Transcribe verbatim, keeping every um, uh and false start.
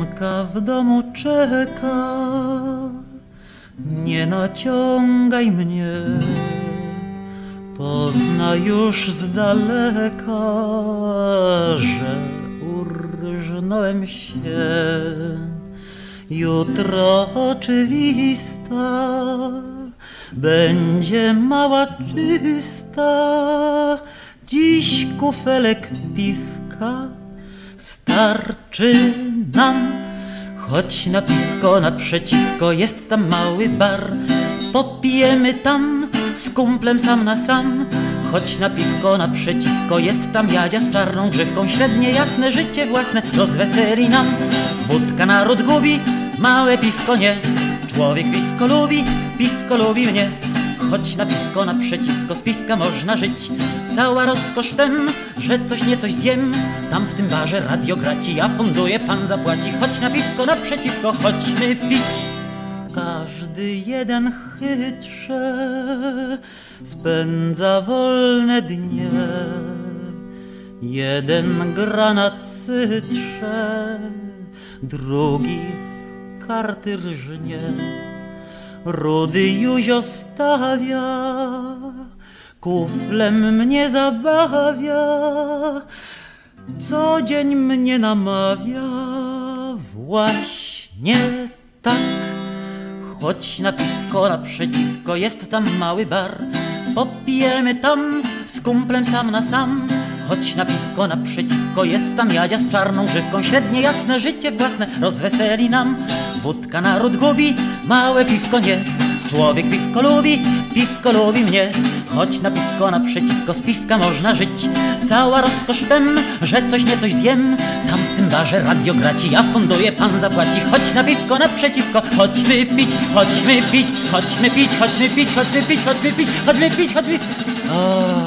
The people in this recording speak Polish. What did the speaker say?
Matka w domu czeka, nie naciągaj mnie, pozna już z daleka, że urżnąłem się. Jutro oczywista będzie mała czysta, dziś kufelek piwka starczy nam. Chodź na piwko, naprzeciwko jest tam mały bar, popijemy tam z kumplem sam na sam. Chodź na piwko, naprzeciwko jest tam Jadzia z czarną grzywką, średnie jasne życie własne rozweseli nam. Wódka naród gubi, małe piwko nie, człowiek piwko lubi, piwko lubi mnie. Chodź na piwko, naprzeciwko, z piwka można żyć. Cała rozkosz w tym, że coś nie coś zjem. Tam w tym barze radio graci, ja funduję, pan zapłaci. Chodź na piwko, naprzeciwko, chodźmy pić. Każdy jeden chytrze spędza wolne dnie. Jeden gra na cytrze, drugi w karty rżnie. Rudy Józio stawia, kuflem mnie zabawia, co dzień mnie namawia, właśnie tak. Chodź na piwko, naprzeciwko jest tam mały bar, popijemy tam z kumplem sam na sam. Chodź na piwko, naprzeciwko jest tam Jadzia z czarną grzywką, średnie jasne życie własne rozweseli nam. Wódka naród gubi, małe piwko nie, człowiek piwko lubi, piwko lubi mnie. Chodź na piwko, naprzeciwko, z piwka można żyć. Cała rozkosz w tym, że coś nie coś zjem. Tam w tym barze radio graci, ja funduję, pan zapłaci. Chodź na piwko, naprzeciwko, chodźmy pić, chodźmy pić, chodźmy pić, chodźmy pić, chodźmy pić, chodźmy pić, chodźmy pić, chodźmy pić.